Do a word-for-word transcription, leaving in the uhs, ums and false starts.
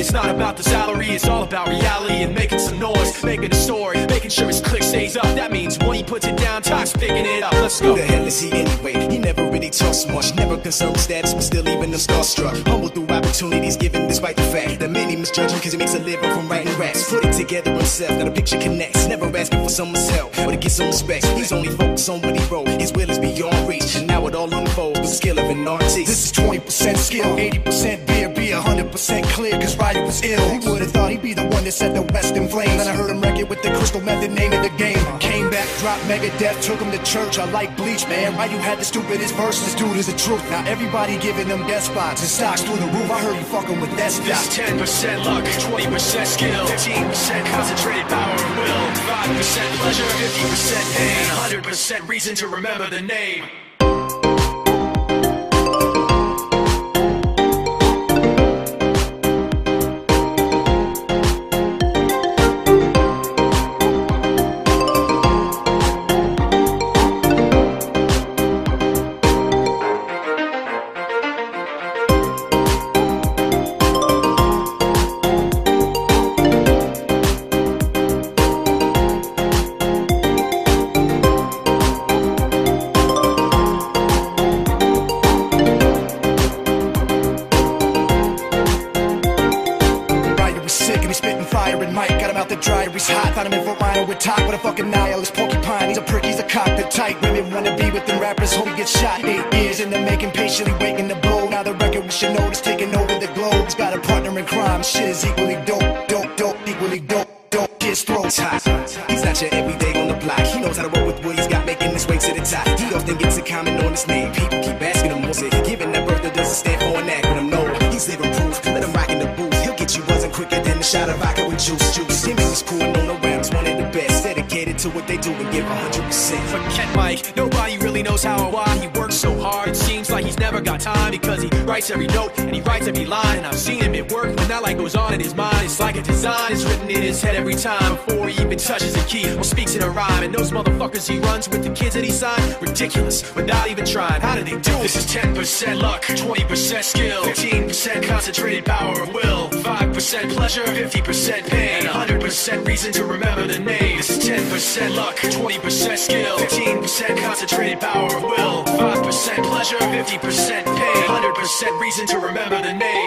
It's not about the salary, it's all about reality and making some noise, making a story, making sure his click stays up. That means when he puts it down, Tox picking it up. Let's go. Who the hell is he anyway? He never really talks much, never concerned with status, but still even them starstruck. Humble through opportunities given despite the fact that many misjudge him cause he makes a living from writing raps. Put it together himself, now the picture connects. Never asking for someone's help or to get some respect. He's only focused on what he wrote, his will is beyond reach, and now it all unfolds with the skill of an artist. This is twenty percent skill, eighty percent beer, be one hundred percent clear, cause Ryder was ill. He would've thought he'd be the one that set the West in flames. Then I heard him wreck it with the crystal method, name of the game. Came back, dropped Megadeth, took him to church. I like Bleach, man. Why you had the stupidest verses? Dude is the truth. Now everybody giving them death spots and stocks through the roof. I heard you fucking with that stuff. This ten percent luck, twenty percent skill, fifteen percent concentrated power and will, five percent pleasure, fifty percent pain, one hundred percent reason to remember the name. Dryer, he's hot, found him in Fort Minor with top with a fucking nihilist porcupine. He's a prick, he's a cop, the type women wanna be with them rappers, hope he gets shot. Eight years in the making, patiently waiting to blow. Now the record we should know is taking over the globe. He's got a partner in crime, shit is equally dope, dope, dope, equally dope, dope. His throat's hot. He's not your everyday on the block. He knows how to roll with what he's got, making his way to the top. He often gets a comment on his name. People keep asking him what's it. Giving that birth that doesn't stand for an act, but I'm no. He's living proof. Let him rock in the booth. He'll get you buzzing quicker than a shot of vodka with juice, juice. Him and he's cool and on the rounds, one of the best. Dedicated to what they do and give one hundred percent. Forget Mike, nobody really knows how or why he works so hard. It seems like he's never got time because he writes every note and he writes every line. And I've seen him at work when that light goes on in his mind. It's like a design is written in his head every time before he even touches a key or speaks in a rhyme. And those motherfuckers he runs with the kids that he signed, ridiculous, without even trying. How do they do it? This is ten percent luck, twenty percent skill, fifteen percent concentrated power of will, five percent pleasure, fifty percent pain, one hundred percent reason to remember the name. This is ten percent luck, twenty percent skill, fifteen percent concentrated power of will, five percent pleasure, fifty percent pain, one hundred percent reason to remember the name.